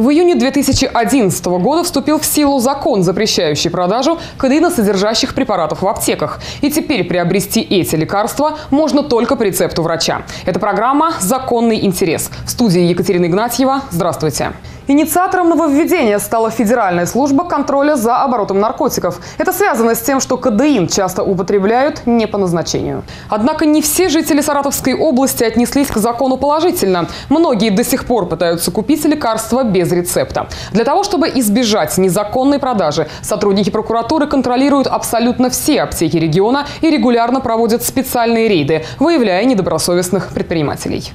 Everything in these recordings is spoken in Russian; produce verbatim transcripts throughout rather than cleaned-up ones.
В июне две тысячи одиннадцатого года вступил в силу закон, запрещающий продажу кодеиносодержащих препаратов в аптеках. И теперь приобрести эти лекарства можно только по рецепту врача. Это программа «Законный интерес». В студии Екатерина Игнатьева. Здравствуйте. Инициатором нововведения стала Федеральная служба контроля за оборотом наркотиков. Это связано с тем, что кодеин часто употребляют не по назначению. Однако не все жители Саратовской области отнеслись к закону положительно. Многие до сих пор пытаются купить лекарства без рецепта. Для того, чтобы избежать незаконной продажи, сотрудники прокуратуры контролируют абсолютно все аптеки региона и регулярно проводят специальные рейды, выявляя недобросовестных предпринимателей.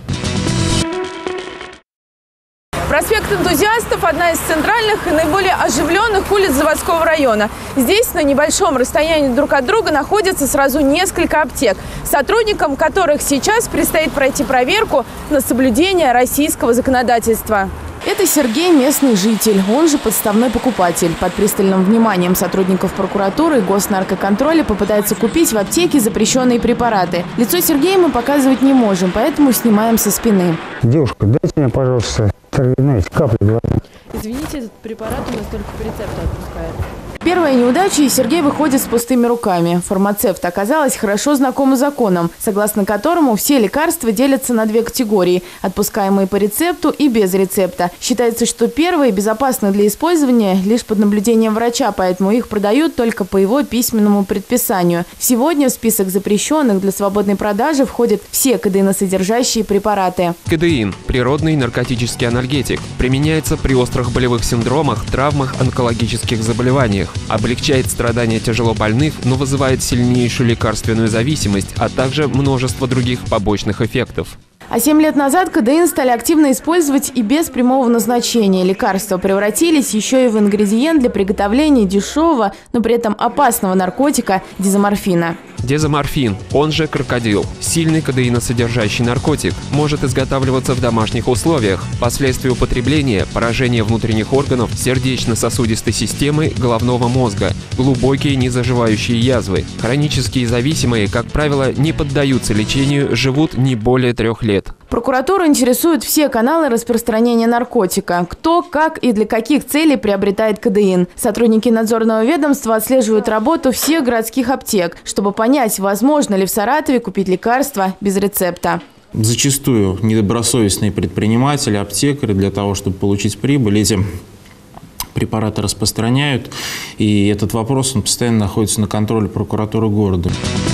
Проспект Энтузиастов – одна из центральных и наиболее оживленных улиц Заводского района. Здесь на небольшом расстоянии друг от друга находятся сразу несколько аптек, сотрудникам которых сейчас предстоит пройти проверку на соблюдение российского законодательства. Это Сергей, местный житель, он же подставной покупатель. Под пристальным вниманием сотрудников прокуратуры и госнаркоконтроля попытается купить в аптеке запрещенные препараты. Лицо Сергея мы показывать не можем, поэтому снимаем со спины. Девушка, дайте мне, пожалуйста, знаете, капли глаза. Извините, этот препарат у нас только по рецепту отпускает. Первая неудача, и Сергей выходит с пустыми руками. Фармацевт оказалась хорошо знакома законом, согласно которому все лекарства делятся на две категории – отпускаемые по рецепту и без рецепта. Считается, что первые безопасны для использования лишь под наблюдением врача, поэтому их продают только по его письменному предписанию. Сегодня в список запрещенных для свободной продажи входят все кодеиносодержащие препараты. Кодеин – природный наркотический анальгетик. Применяется при острых болевых синдромах, травмах, онкологических заболеваниях. Облегчает страдания тяжелобольных, но вызывает сильнейшую лекарственную зависимость, а также множество других побочных эффектов. А семь лет назад кодеин стали активно использовать и без прямого назначения. Лекарства превратились еще и в ингредиент для приготовления дешевого, но при этом опасного наркотика – дезоморфина. Дезоморфин, он же крокодил, сильный кодеиносодержащий наркотик, может изготавливаться в домашних условиях. Последствия употребления – поражение внутренних органов, сердечно-сосудистой системы, головного мозга, глубокие незаживающие язвы. Хронические зависимые, как правило, не поддаются лечению, живут не более трех лет. Прокуратуру интересуют все каналы распространения наркотика. Кто, как и для каких целей приобретает кодеин. Сотрудники надзорного ведомства отслеживают работу всех городских аптек, чтобы понять, возможно ли в Саратове купить лекарства без рецепта. Зачастую недобросовестные предприниматели, аптекари для того, чтобы получить прибыль, эти препараты распространяют. И этот вопрос он постоянно находится на контроле прокуратуры города.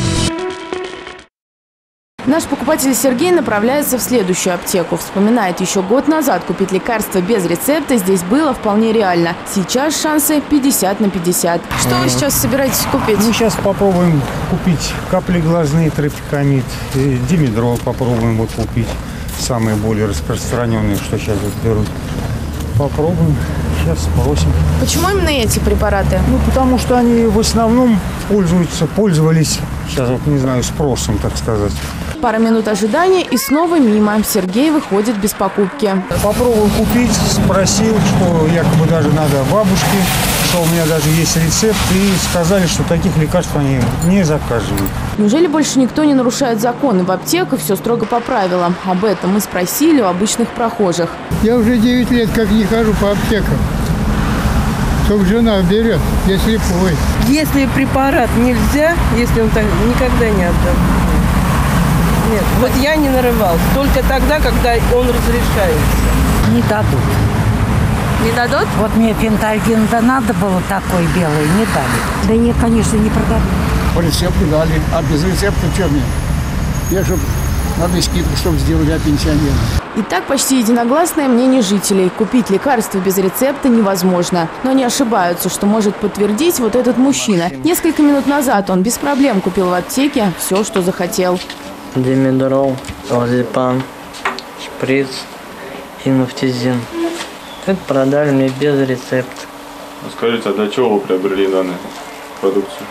Наш покупатель Сергей направляется в следующую аптеку. Вспоминает, еще год назад купить лекарства без рецепта здесь было вполне реально. Сейчас шансы пятьдесят на пятьдесят. Что вы сейчас собираетесь купить? Мы сейчас попробуем купить капли глазные, тропикамид, димедрол попробуем вот купить. Самые более распространенные, что сейчас вот берут. Попробуем. Сейчас спросим. Почему именно эти препараты? Ну, потому что они в основном пользуются, пользовались, сейчас вот не знаю, спросом, так сказать. Пара минут ожидания и снова мимо. Сергей выходит без покупки. Попробовал купить, спросил, что якобы даже надо бабушке, что у меня даже есть рецепт, и сказали, что таких лекарств они не заказывают. Неужели больше никто не нарушает законы? В аптеках все строго по правилам. Об этом мы спросили у обычных прохожих. Я уже девять лет как не хожу по аптекам. Только жена берет, я слепой. Если препарат нельзя, если он так, никогда не отдам. Нет, вот я не нарывал. Только тогда, когда он разрешается. Не дадут. Не дадут? Вот мне фентальгин да надо было такой белый, не дали. Да нет, конечно, не продадут. По рецепту дали, а без рецепта что мне? Я же надо скидку, чтобы сделали для пенсионера. Итак, почти единогласное мнение жителей. Купить лекарства без рецепта невозможно. Но они ошибаются, что может подтвердить вот этот мужчина. Несколько минут назад он без проблем купил в аптеке все, что захотел. Димедрол, лазепам, шприц и нафтизин. Это продали мне без рецепта. Скажите, а для чего вы приобрели данную продукцию?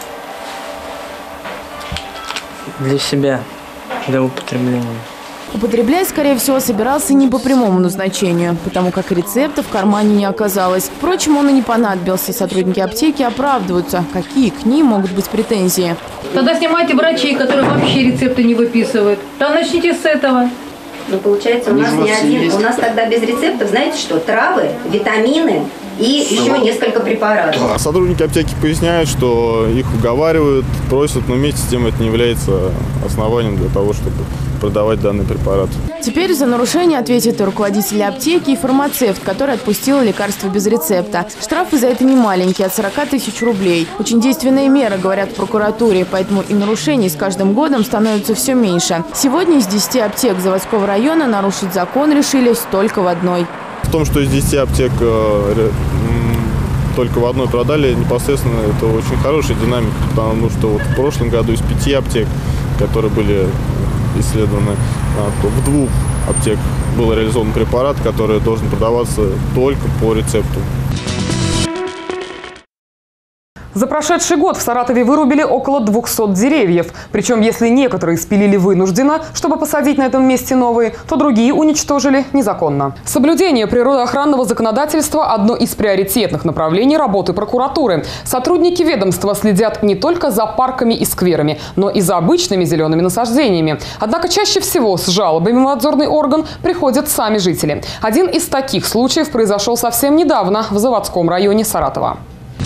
Для себя, для употребления. Употреблять, скорее всего, собирался не по прямому назначению, потому как рецепта в кармане не оказалось. Впрочем, он и не понадобился. Сотрудники аптеки оправдываются. Какие к ним могут быть претензии? Тогда снимайте врачей, которые вообще рецепты не выписывают. Да начните с этого. Ну, получается, у нас не один. У нас тогда без рецептов, знаете что, травы, витамины и еще несколько препаратов. Сотрудники аптеки поясняют, что их уговаривают, просят, но вместе с тем это не является основанием для того, чтобы продавать данный препарат. Теперь за нарушение ответит и руководитель аптеки, и фармацевт, который отпустил лекарства без рецепта. Штрафы за это не маленькие, от сорока тысяч рублей. Очень действенная мера, говорят в прокуратуре, поэтому и нарушений с каждым годом становится все меньше. Сегодня из десяти аптек заводского района нарушить закон решились только в одной. В том, что из десяти аптек э, только в одной продали, непосредственно это очень хорошая динамика, потому что вот в прошлом году из пяти аптек, которые были исследованы, в двух аптеках был реализован препарат, который должен продаваться только по рецепту. За прошедший год в Саратове вырубили около двухсот деревьев. Причем, если некоторые спилили вынужденно, чтобы посадить на этом месте новые, то другие уничтожили незаконно. Соблюдение природоохранного законодательства – одно из приоритетных направлений работы прокуратуры. Сотрудники ведомства следят не только за парками и скверами, но и за обычными зелеными насаждениями. Однако чаще всего с жалобами в надзорный орган приходят сами жители. Один из таких случаев произошел совсем недавно в Заводском районе Саратова.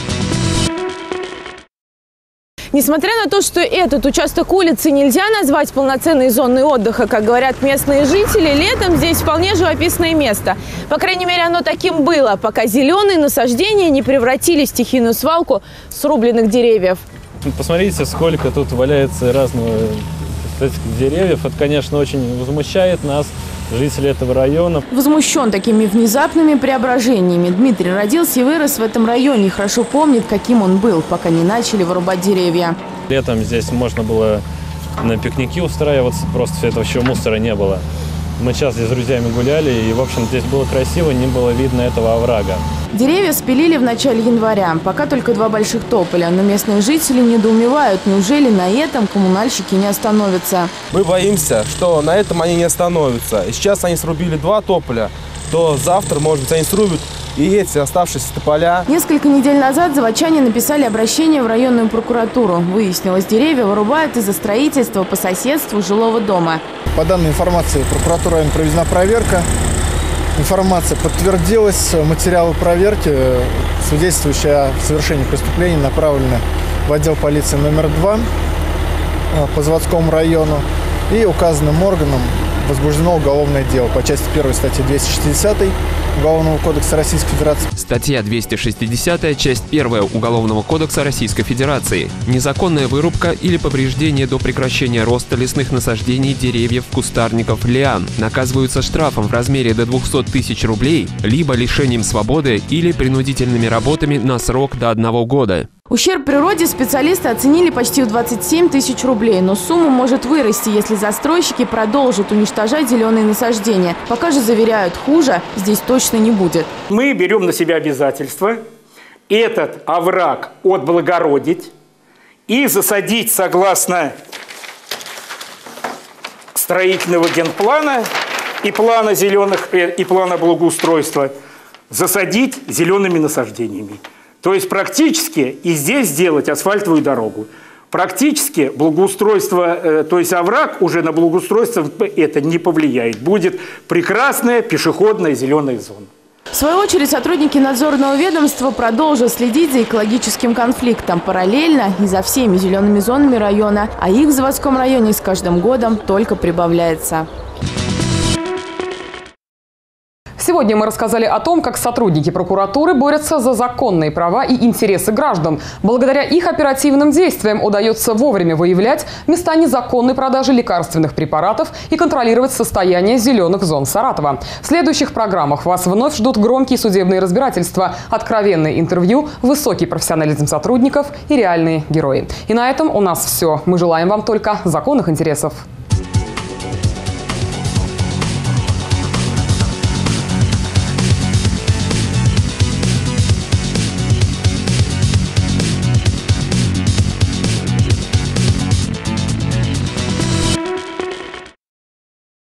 Несмотря на то, что этот участок улицы нельзя назвать полноценной зоной отдыха, как говорят местные жители, летом здесь вполне живописное место. По крайней мере, оно таким было, пока зеленые насаждения не превратились в стихийную свалку срубленных деревьев. Посмотрите, сколько тут валяется разного деревьев. Это, конечно, очень возмущает нас, жители этого района. Возмущен такими внезапными преображениями. Дмитрий родился и вырос в этом районе и хорошо помнит, каким он был, пока не начали вырубать деревья. Летом здесь можно было на пикники устраиваться, просто этого еще мусора не было. Мы сейчас здесь с друзьями гуляли, и, в общем, здесь было красиво, не было видно этого оврага. Деревья спилили в начале января, пока только два больших тополя. Но местные жители недоумевают, неужели на этом коммунальщики не остановятся. Мы боимся, что на этом они не остановятся. И сейчас они срубили два тополя, то завтра, может быть, они срубят и эти оставшиеся тополя. Несколько недель назад заводчане написали обращение в районную прокуратуру. Выяснилось, деревья вырубают из-за строительства по соседству жилого дома. По данной информации прокуратура района проведена проверка. Информация подтвердилась. Материалы проверки, свидетельствующие о совершении преступления, направлены в отдел полиции номер два по Заводскому району. И указанным органам возбуждено уголовное дело по части первой статьи двести шестьдесят Уголовного кодекса Российской Федерации. Статья двести шестьдесят, часть первая Уголовного кодекса Российской Федерации. Незаконная вырубка или повреждение до прекращения роста лесных насаждений, деревьев, кустарников, лиан наказываются штрафом в размере до двухсот тысяч рублей, либо лишением свободы или принудительными работами на срок до одного года. Ущерб природе специалисты оценили почти в двадцать семь тысяч рублей, но сумма может вырасти, если застройщики продолжат уничтожать зеленые насаждения. Пока же заверяют, хуже здесь точно не будет. Мы берем на себя обязательство этот овраг отблагородить и засадить согласно строительного генплана и плана зеленых и плана благоустройства, засадить зелеными насаждениями. То есть практически и здесь сделать асфальтовую дорогу. Практически благоустройство, э, то есть овраг уже на благоустройство это не повлияет. Будет прекрасная пешеходная зеленая зона. В свою очередь сотрудники надзорного ведомства продолжат следить за экологическим конфликтом параллельно и за всеми зелеными зонами района. А их в Заводском районе с каждым годом только прибавляется. Сегодня мы рассказали о том, как сотрудники прокуратуры борются за законные права и интересы граждан. Благодаря их оперативным действиям удается вовремя выявлять места незаконной продажи лекарственных препаратов и контролировать состояние зеленых зон Саратова. В следующих программах вас вновь ждут громкие судебные разбирательства, откровенные интервью, высокий профессионализм сотрудников и реальные герои. И на этом у нас все. Мы желаем вам только законных интересов.